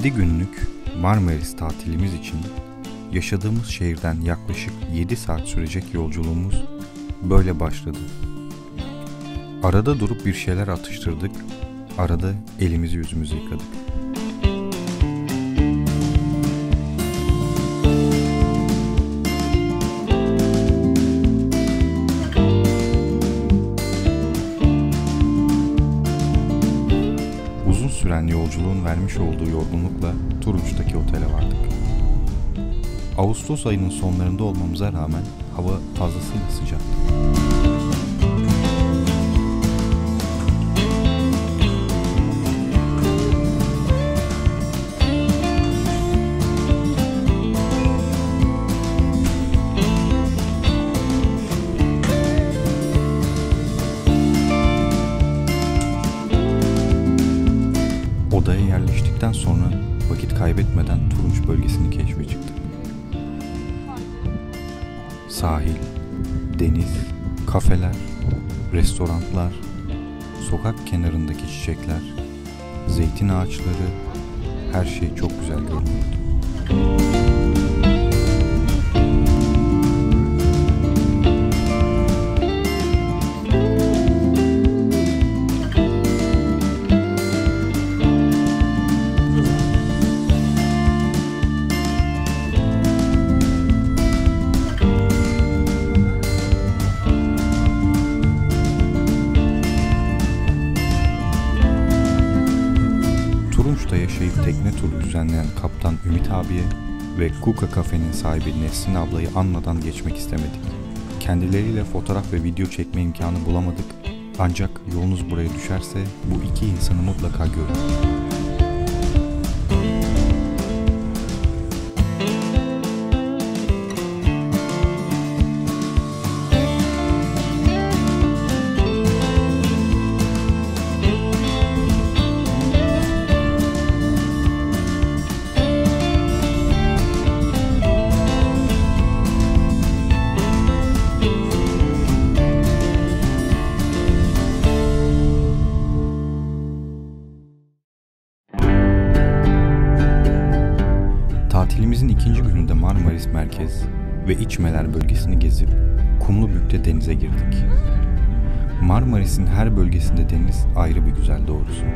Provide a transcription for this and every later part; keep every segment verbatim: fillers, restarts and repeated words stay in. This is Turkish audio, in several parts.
yedi günlük Marmaris tatilimiz için yaşadığımız şehirden yaklaşık yedi saat sürecek yolculuğumuz böyle başladı. Arada durup bir şeyler atıştırdık, arada elimizi yüzümüzü yıkadık. Uzun süren yolculuğun vermiş olduğu yorgunlukla Turunç'taki otele vardık. Ağustos ayının sonlarında olmamıza rağmen hava fazlasıyla sıcaktı. Odaya yerleştikten sonra vakit kaybetmeden Turunç bölgesini keşfe çıktık. Sahil, deniz, kafeler, restoranlar, sokak kenarındaki çiçekler, zeytin ağaçları, her şey çok güzel görünüyordu. Turunç'ta yaşayıp tekne turu düzenleyen kaptan Ümit abiye ve Kuka Kafe'nin sahibi Nesrin ablayı anmadan geçmek istemedik. Kendileriyle fotoğraf ve video çekme imkanı bulamadık. Ancak yolunuz buraya düşerse bu iki insanı mutlaka görün. Tatilimizin ikinci gününde Marmaris Merkez ve İçmeler bölgesini gezip Kumlubük'te denize girdik. Marmaris'in her bölgesinde deniz ayrı bir güzel doğrusu.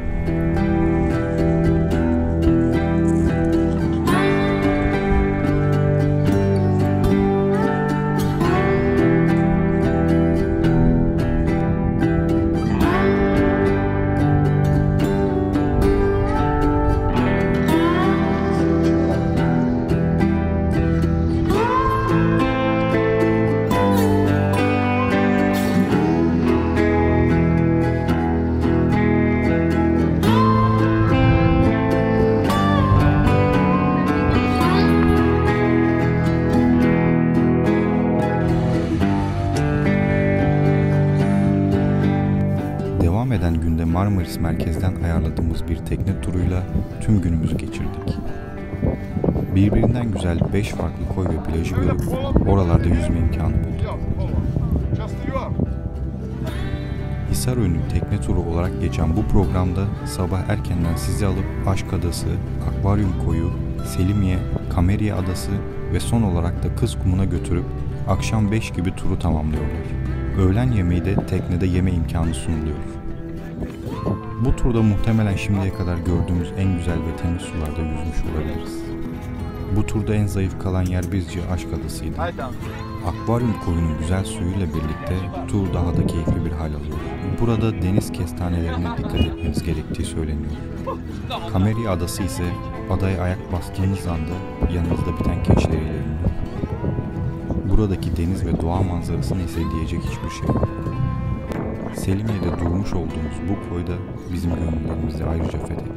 Devam eden günde Marmaris Merkez'den ayarladığımız bir tekne turuyla tüm günümüzü geçirdik. Birbirinden güzel beş farklı koy ve plajı görüp oralarda yüzme imkanı bulduk. Hisarönü tekne turu olarak geçen bu programda sabah erkenden sizi alıp Aşk Adası, Akvaryum Koyu, Selimiye, Kameriye Adası ve son olarak da Kız Kumu'na götürüp akşam beş gibi turu tamamlıyorlar. Öğlen yemeği de teknede yeme imkanı sunuluyor. Bu turda muhtemelen şimdiye kadar gördüğümüz en güzel ve temiz sularda yüzmüş olabiliriz. Bu turda en zayıf kalan yer bizce Aşk Adası'ydı. Akvaryum koyunun güzel suyuyla birlikte tur daha da keyifli bir hal alıyor. Burada deniz kestanelerine dikkat etmeniz gerektiği söyleniyor. Kameriye Adası ise adaya ayak bastığınız anda yanınızda biten keşleriyle ünlü. Buradaki deniz ve doğa manzarasına ise diyecek hiçbir şey yok. Selimiye'de durmuş olduğumuz bu koyda bizim gönüllerimizi ayrıca fethetti.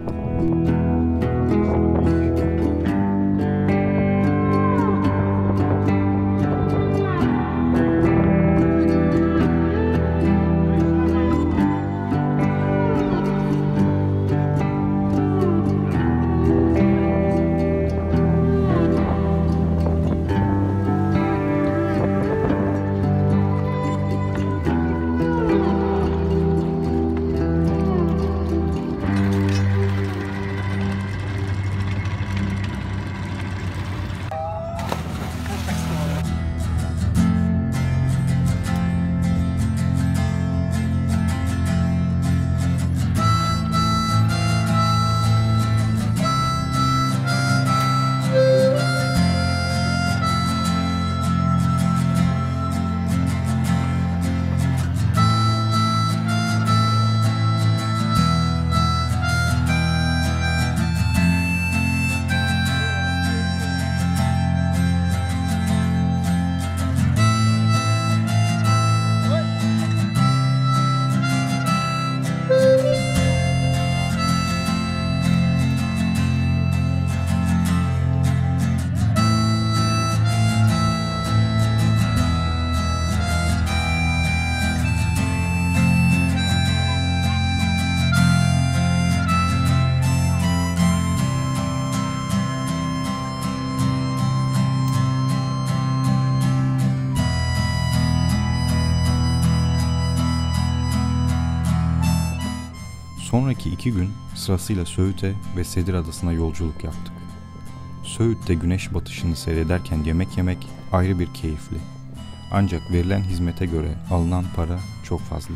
Sonraki iki gün sırasıyla Söğüt'e ve Sedir Adası'na yolculuk yaptık. Söğüt'te güneş batışını seyrederken yemek yemek ayrı bir keyifli. Ancak verilen hizmete göre alınan para çok fazla.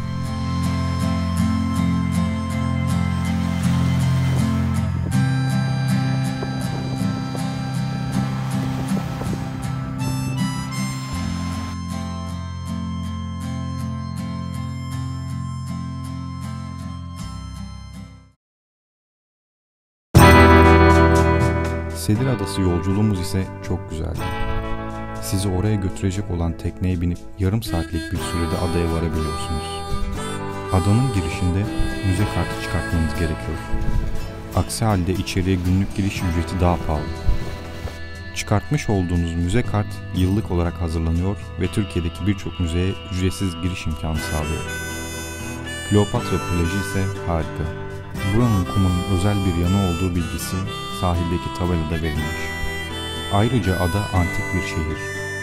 Sedir Adası yolculuğumuz ise çok güzeldi. Sizi oraya götürecek olan tekneye binip yarım saatlik bir sürede adaya varabiliyorsunuz. Adanın girişinde müze kartı çıkartmanız gerekiyor. Aksi halde içeriye günlük giriş ücreti daha pahalı. Çıkartmış olduğunuz müze kart yıllık olarak hazırlanıyor ve Türkiye'deki birçok müzeye ücretsiz giriş imkanı sağlıyor. Kleopatra plajı ise harika. Buranın kumunun özel bir yanı olduğu bilgisi sahildeki tabelada verilmiş. Ayrıca ada antik bir şehir.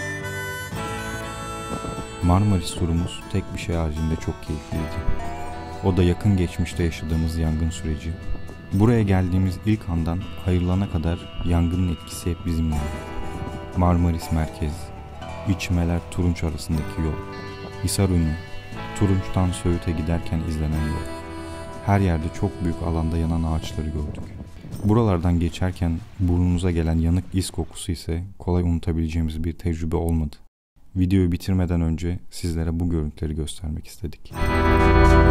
Marmaris turumuz tek bir şey haricinde çok keyifliydi. O da yakın geçmişte yaşadığımız yangın süreci. Buraya geldiğimiz ilk andan ayrılana kadar yangının etkisi hep bizimle. Marmaris Merkez, İçmeler Turunç arasındaki yol, Hisarönü, Turunç'tan Söğüt'e giderken izlenen yol. Her yerde çok büyük alanda yanan ağaçları gördük. Buralardan geçerken burnunuza gelen yanık is kokusu ise kolay unutabileceğimiz bir tecrübe olmadı. Videoyu bitirmeden önce sizlere bu görüntüleri göstermek istedik.